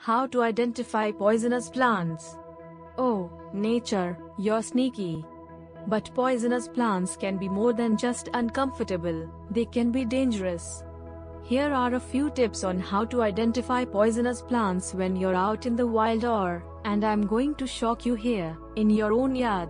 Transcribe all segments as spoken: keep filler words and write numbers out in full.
How to identify poisonous plants? Oh, nature, you're sneaky. But poisonous plants can be more than just uncomfortable, they can be dangerous. Here are a few tips on how to identify poisonous plants when you're out in the wild or, and I'm going to shock you here, in your own yard.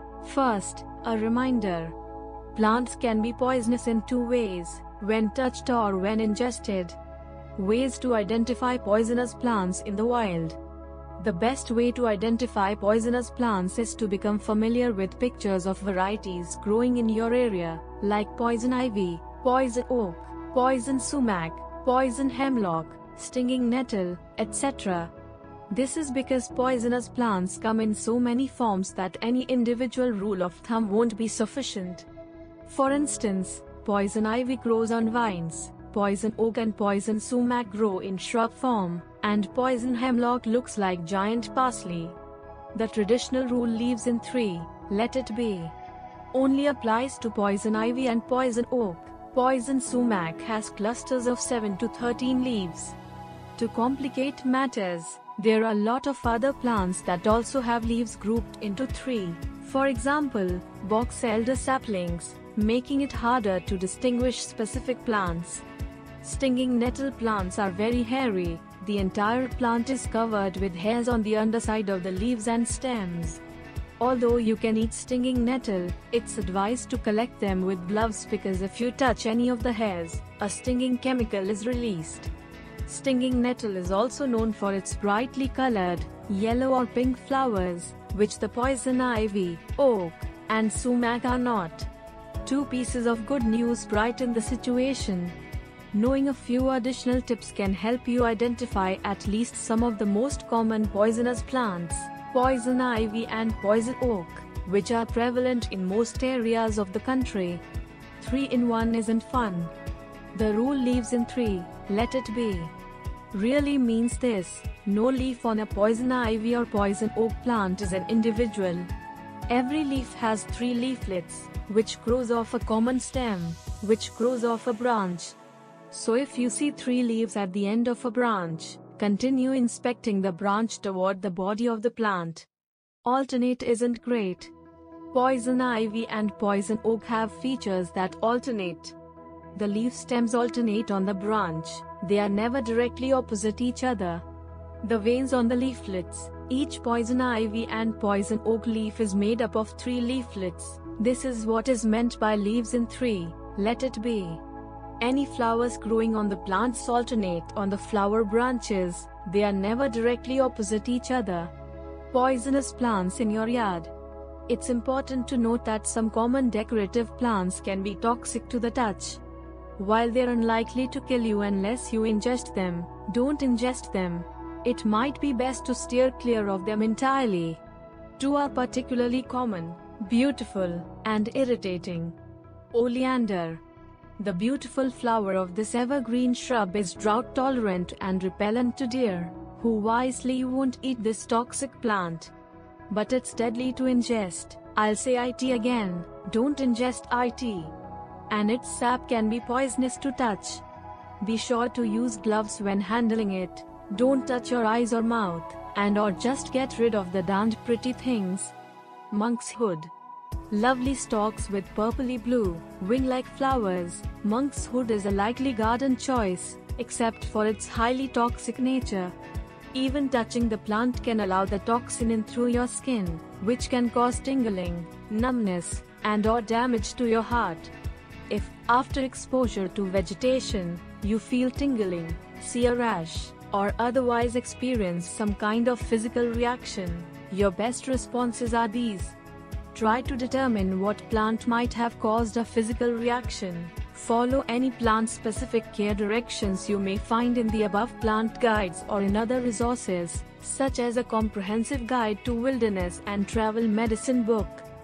First, a reminder. Plants can be poisonous in two ways, when touched or when ingested. Ways to identify poisonous plants in the wild. The best way to identify poisonous plants is to become familiar with pictures of varieties growing in your area, like poison ivy, poison oak, poison sumac, poison hemlock, stinging nettle, et cetera. This is because poisonous plants come in so many forms that any individual rule of thumb won't be sufficient. For instance, poison ivy grows on vines, poison oak and poison sumac grow in shrub form, and poison hemlock looks like giant parsley. The traditional rule leaves in three, let it be, only applies to poison ivy and poison oak. Poison sumac has clusters of seven to thirteen leaves. To complicate matters, there are a lot of other plants that also have leaves grouped into three. For example, box elder saplings, making it harder to distinguish specific plants. Stinging nettle plants are very hairy. The entire plant is covered with hairs on the underside of the leaves and stems. Although you can eat stinging nettle, it's advised to collect them with gloves because if you touch any of the hairs, a stinging chemical is released. Stinging nettle is also known for its brightly colored, yellow or pink flowers, which the poison ivy, oak, and sumac are not. Two pieces of good news brighten the situation. Knowing a few additional tips can help you identify at least some of the most common poisonous plants, poison ivy and poison oak, which are prevalent in most areas of the country. Three in one isn't fun. The rule leaves in three, let it be, really means this: no leaf on a poison ivy or poison oak plant is an individual. Every leaf has three leaflets, which grows off a common stem, which grows off a branch. So if you see three leaves at the end of a branch, continue inspecting the branch toward the body of the plant. Alternate isn't great. Poison ivy and poison oak have features that alternate. The leaf stems alternate on the branch, they are never directly opposite each other. The veins on the leaflets, each poison ivy and poison oak leaf is made up of three leaflets. This is what is meant by leaves in three, let it be. Any flowers growing on the plants alternate on the flower branches, they are never directly opposite each other. Poisonous plants in your yard. It's important to note that some common decorative plants can be toxic to the touch. While they're unlikely to kill you unless you ingest them, don't ingest them. It might be best to steer clear of them entirely. Two are particularly common, beautiful, and irritating. Oleander. The beautiful flower of this evergreen shrub is drought-tolerant and repellent to deer, who wisely won't eat this toxic plant. But it's deadly to ingest. I'll say it again, don't ingest it. And its sap can be poisonous to touch. Be sure to use gloves when handling it. Don't touch your eyes or mouth, and or just get rid of the darned pretty things. Monk's hood. Lovely stalks with purpley blue, wing-like flowers, monk's hood is a likely garden choice, except for its highly toxic nature. Even touching the plant can allow the toxin in through your skin, which can cause tingling, numbness, and or damage to your heart. If, after exposure to vegetation, you feel tingling, see a rash, or otherwise experience some kind of physical reaction, your best responses are these. Try to determine what plant might have caused a physical reaction. Follow any plant-specific care directions you may find in the above plant guides or in other resources, such as a comprehensive guide to wilderness and travel medicine book.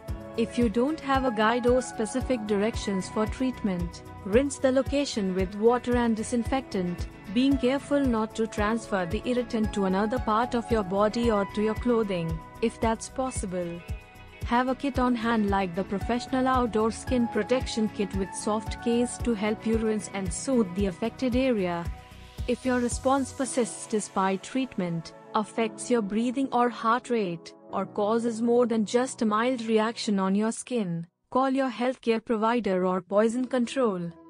If you don't have a guide or specific directions for treatment, rinse the location with water and disinfectant, being careful not to transfer the irritant to another part of your body or to your clothing, if that's possible. Have a kit on hand like the professional outdoor skin protection kit with soft case to help you rinse and soothe the affected area. If your response persists despite treatment, affects your breathing or heart rate, or causes more than just a mild reaction on your skin, call your healthcare provider or poison control.